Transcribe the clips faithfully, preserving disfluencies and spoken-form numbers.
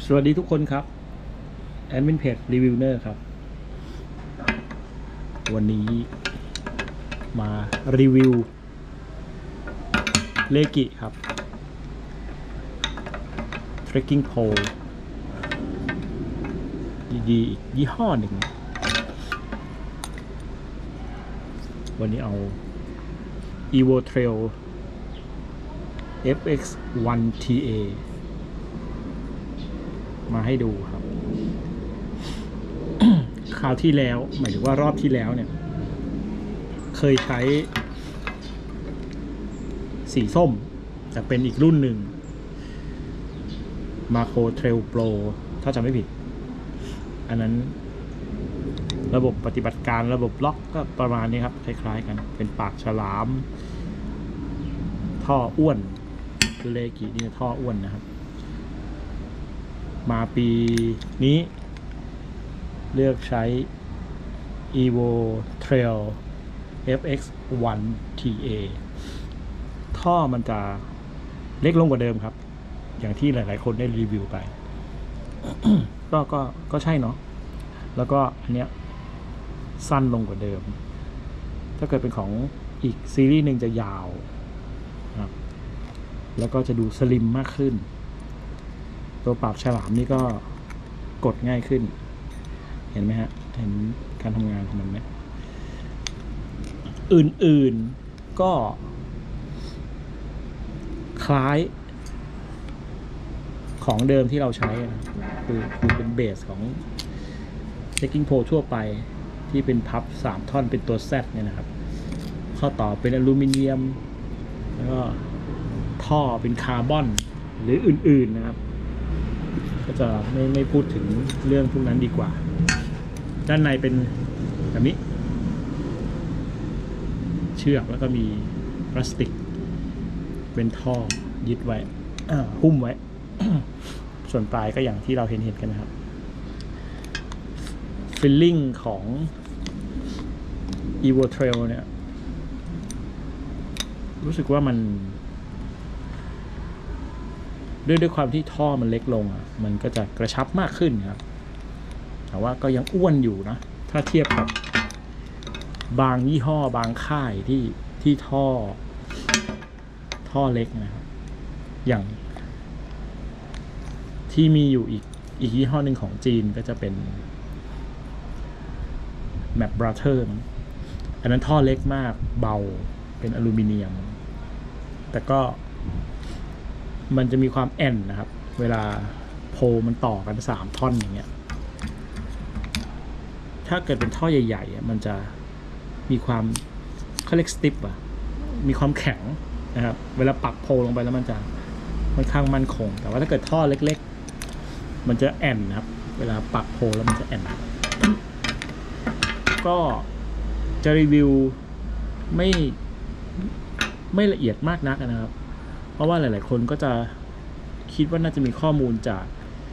สวัสดีทุกคนครับแอดมินเพจรีวิวเนอร์ครับวันนี้มารีวิวเลกิครับ trekking pole ดีๆอีกยี่ห้อหนึ่งวันนี้เอา Evo Trail เอฟ เอ็กซ์ วัน ที เอ มาให้ดูครับ คราวที่แล้วหมายถึงว่ารอบที่แล้วเนี่ยเคยใช้สีส้มแต่เป็นอีกรุ่นหนึ่ง Macro Trail Pro ถ้าจำไม่ผิดอันนั้นระบบปฏิบัติการระบบล็อกก็ประมาณนี้ครับคล้ายๆกันเป็นปากฉลามท่ออ้วนคือเลกินี่ท่ออ้วนนะครับมาปีนี้เลือกใช้ Evo Trail เอฟ เอ็กซ์ วัน ที เอ ท่อมันจะเล็กลงกว่าเดิมครับอย่างที่หลายๆคนได้รีวิวไป ก็ก็ก็ใช่เนาะแล้วก็อันเนี้ยสั้นลงกว่าเดิมถ้าเกิดเป็นของอีกซีรีส์หนึ่งจะยาวนะครับแล้วก็จะดูสลิมมากขึ้นตัวปากฉลามนี่ก็กดง่ายขึ้นเห็นไหมฮะเห็นการทำงานของมันไหมอื่นๆก็คล้ายของเดิมที่เราใช้นะคือคือเป็นเบสของ trekking pole ทั่วไปที่เป็นพับสามท่อนเป็นตัว Z เนี่ยนะครับข้อต่อเป็นอลูมิเนียมแล้วก็ท่อเป็นคาร์บอนหรืออื่นๆนะครับก็จะไม่ไม่พูดถึงเรื่องพวกนั้นดีกว่าด้านในเป็นแบบนี้เชือกแล้วก็มีพลาสติกเป็นท่อยึดไว้หุ้มไว้ ส่วนปลายก็อย่างที่เราเห็นเห็นกันนะครับฟิลลิ่งของ Evo Trail เนี่ยรู้สึกว่ามันด้วยด้วยความที่ท่อมันเล็กลงอ่ะมันก็จะกระชับมากขึ้นครับแต่ว่าก็ยังอ้วนอยู่นะถ้าเทียบกับบางยี่ห้อบางค่ายที่ที่ท่อท่อเล็กนะครับอย่างที่มีอยู่อีกอีกยี่ห้อหนึ่งของจีนก็จะเป็น Map Brother อันนั้นท่อเล็กมากเบาเป็นอลูมิเนียมแต่ก็มันจะมีความแอนนะครับเวลาโพลมันต่อกันสามท่อนอย่างเงี้ยถ้าเกิดเป็นท่อใหญ่ๆมันจะมีความเขาเรียกสติปอะมีความแข็งนะครับเวลาปักโพลลงไปแล้วมันจะค่อนข้างมั่นคงแต่ว่าถ้าเกิดท่อเล็กๆมันจะแอนนะครับเวลาปักโพลแล้วมันจะแอนก็จะรีวิวไม่ไม่ละเอียดมากนักนะครับเพราะว่าหลายๆคนก็จะคิดว่าน่าจะมีข้อมูลจาก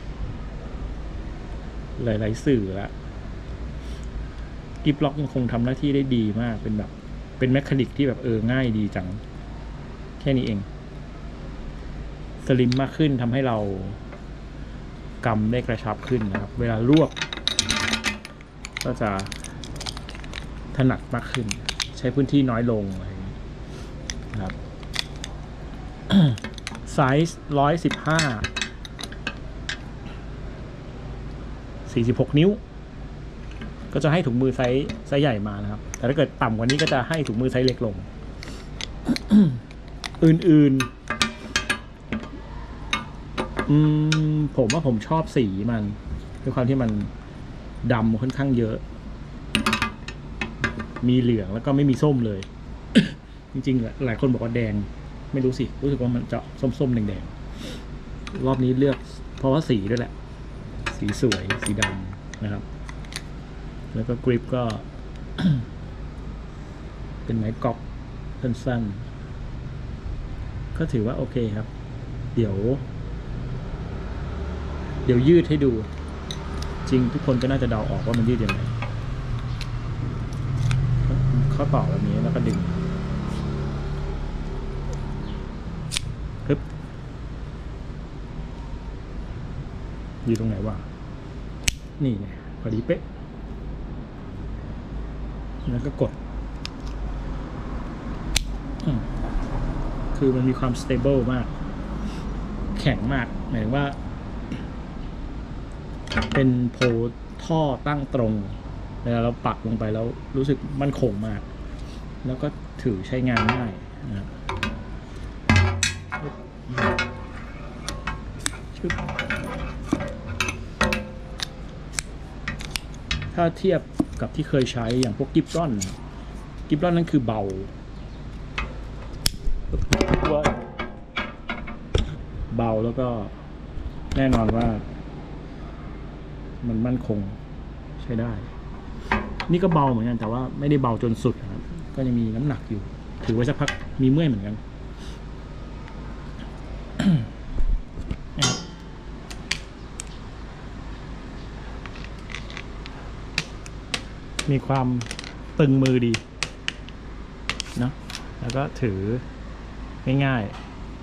หลายๆสื่อแล้วกิฟล็อกยังคงทำหน้าที่ได้ดีมากเป็นแบบเป็นแมคานิกที่แบบเออง่ายดีจังแค่นี้เองสลิมมากขึ้นทำให้เรากำได้กระชับขึ้นนะครับเวลารวบก็จะถนัดมากขึ้นใช้พื้นที่น้อยลงอะไรนะครับ ไซส์ร้อยสิบห้า สี่สิบหกนิ้วก็จะให้ถุงมือไซส์ไซส์ใหญ่มานะครับแต่ถ้าเกิดต่ำกว่านี้ก็จะให้ถุงมือไซส์เล็กลง อื่นๆอืมผมว่าผมชอบสีมันด้วยความที่มันดำค่อนข้างเยอะมีเหลืองแล้วก็ไม่มีส้มเลย จริงๆหลายคนบอกว่าแดงไม่รู้สิรู้สึกว่ามันจะส้มๆแดงๆรอบนี้เลือกเพราะว่าสีด้วยแหละสีสวยสีดำนะครับแล้วก็กริปก็ เป็นไม้กอล์ฟสั้นๆก็ถือว่าโอเคครับเดี๋ยวเดี๋ยวยืดให้ดูจริงทุกคนก็น่าจะเดาออกว่ามันยืดยังไงข้อต่อแบบนี้แล้วก็ดึงอยู่ตรงไหนวะนี่ไงพอดีเป๊ะแล้วก็กดคือมันมีความ stable มากแข็งมากหมายถึงว่าเป็นโพท่อตั้งตรงเวลาเราปักลงไปแล้วรู้สึกมั่นคงมากแล้วก็ถือใช้งานง่ายนะถ้าเทียบกับที่เคยใช้อย่างพวกกิฟรอนกิฟรอนนั่นคือเบาเบาแล้วก็แน่นอนว่ามันมั่นคงใช้ได้นี่ก็เบาเหมือนกันแต่ว่าไม่ได้เบาจนสุดนะครับก็ยังมีน้ำหนักอยู่ถือไว้สักพักมีเมื่อยเหมือนกัน มีความตึงมือดีเนาะแล้วก็ถือง่าย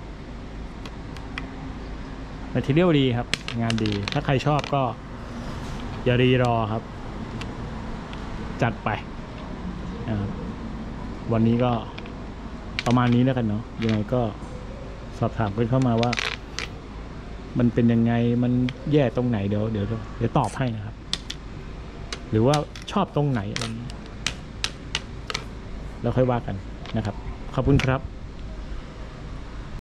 ๆ material ดีครับงานดีถ้าใครชอบก็อย่ารีรอครับจัดไปนะครับวันนี้ก็ประมาณนี้แล้วกันเนาะยังไงก็สอบถามกันเข้ามาว่ามันเป็นยังไงมันแย่ตรงไหนเดี๋ยวเดี๋ยวเดี๋ยวตอบให้นะครับหรือว่าชอบตรงไหนอะไรนี้แล้วค่อยว่ากันนะครับขอบคุณครับ